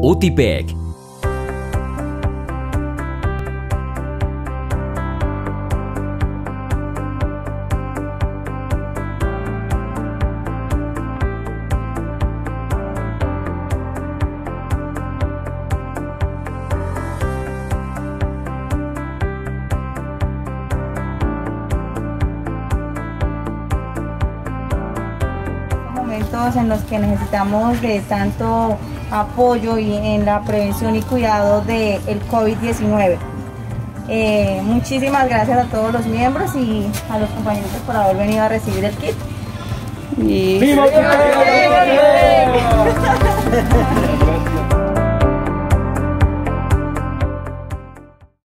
Utipec. Momentos en los que necesitamos de tanto apoyo y en la prevención y cuidado del COVID-19. Muchísimas gracias a todos los miembros y a los compañeros por haber venido a recibir el kit. ¡Viva!